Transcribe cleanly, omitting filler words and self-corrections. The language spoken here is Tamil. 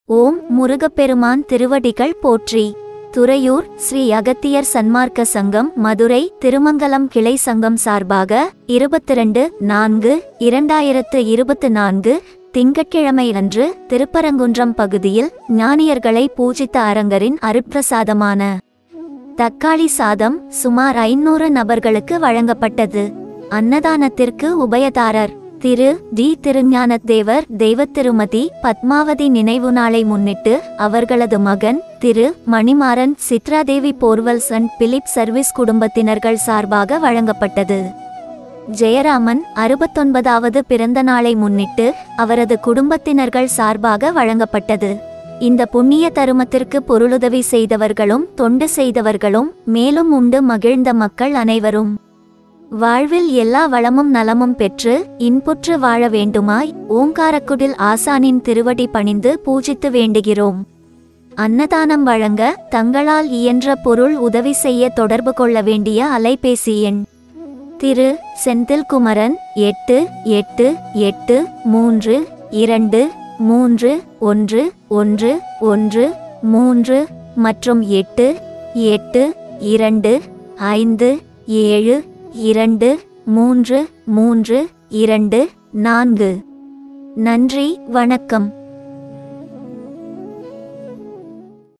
ஓம் முருகப்பெருமான் திருவடிகள் போற்றி. துறையூர் ஸ்ரீ அகத்தியர் சன்மார்க்க சங்கம் மதுரை திருமங்கலம் கிளை சங்கம் சார்பாக 22/4/2024 திங்கட்கிழமை அன்று திருப்பரங்குன்றம் பகுதியில் ஞானியர்களை பூஜித்த அரங்கரின் அருட்பிரசாதமான தக்காளி சாதம் சுமார் 500 நபர்களுக்கு வழங்கப்பட்டது. அன்னதானத்திற்கு உபயதாரர் திரு டி. திருஞானதேவர் தெய்வத்திருமதி பத்மாவதி நினைவு நாளை முன்னிட்டு அவர்களது மகன் திரு மணிமாறன் சித்ராதேவி போர்வெல்ஸ் அண்ட் பிலிப் சர்வீஸ் குடும்பத்தினர்கள் சார்பாக வழங்கப்பட்டது. ஜெயராமன் 69வது பிறந்த நாளை முன்னிட்டு அவரது குடும்பத்தினர்கள் சார்பாக வழங்கப்பட்டது. இந்த புண்ணிய தருமத்திற்கு பொருளுதவி செய்தவர்களும் தொண்டு செய்தவர்களும் மேலும் உண்டு மகிழ்ந்த மக்கள் அனைவரும் வாழ்வில் எல்லா வளமும் நலமும் பெற்று இன்புற்று வாழ வேண்டுமாய் ஓங்காரக்குடில் ஆசானின் திருவடி பணிந்து பூஜித்து வேண்டுகிறோம். அன்னதானம் வழங்க தங்களால் இயன்ற பொருள் உதவி செய்ய தொடர்பு கொள்ள வேண்டிய அலைபேசி எண் திரு செந்தில்குமரன் 8883231113 மற்றும் 8825723324. நன்றி, வணக்கம்.